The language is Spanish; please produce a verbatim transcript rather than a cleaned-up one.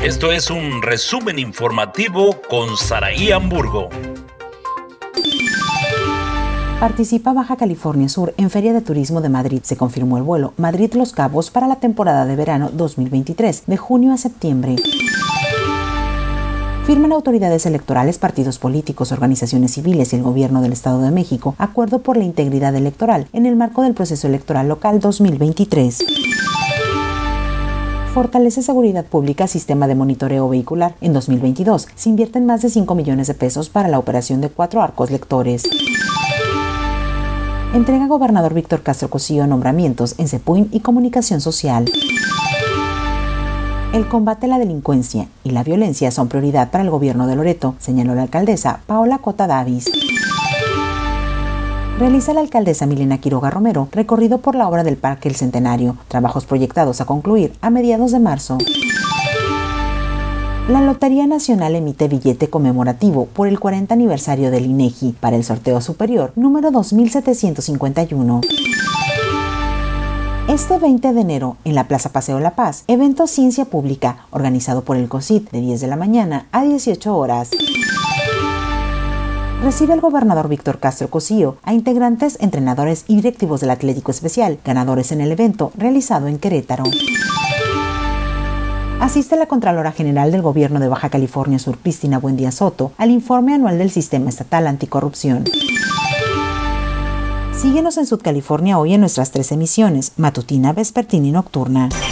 Esto es un resumen informativo con Saraí Hamburgo. Participa Baja California Sur en Feria de Turismo de Madrid. Se confirmó el vuelo Madrid-Los Cabos para la temporada de verano dos mil veintitrés, de junio a septiembre. Firman autoridades electorales, partidos políticos, organizaciones civiles y el Gobierno del Estado de México acuerdo por la integridad electoral en el marco del proceso electoral local dos mil veintitrés. Fortalece seguridad pública, sistema de monitoreo vehicular. En dos mil veintidós se invierten más de cinco millones de pesos para la operación de cuatro arcos lectores. Entrega gobernador Víctor Castro Cosío nombramientos en CEPUIM y Comunicación Social. El combate a la delincuencia y la violencia son prioridad para el gobierno de Loreto, señaló la alcaldesa Paola Cota Davis. Realiza la alcaldesa Milena Quiroga Romero recorrido por la obra del Parque El Centenario, trabajos proyectados a concluir a mediados de marzo. La Lotería Nacional emite billete conmemorativo por el cuarenta aniversario del INEGI para el sorteo superior número dos mil setecientos cincuenta y uno. Este veinte de enero, en la Plaza Paseo La Paz, evento Ciencia Pública, organizado por el COSIT, de diez de la mañana a dieciocho horas. Recibe el gobernador Víctor Castro Cosío a integrantes, entrenadores y directivos del Atlético Especial, ganadores en el evento realizado en Querétaro. Asiste la Contralora General del Gobierno de Baja California Sur, Cristina Buendía Soto, al informe anual del Sistema Estatal Anticorrupción. Síguenos en Sud California hoy en nuestras tres emisiones, matutina, vespertina y nocturna.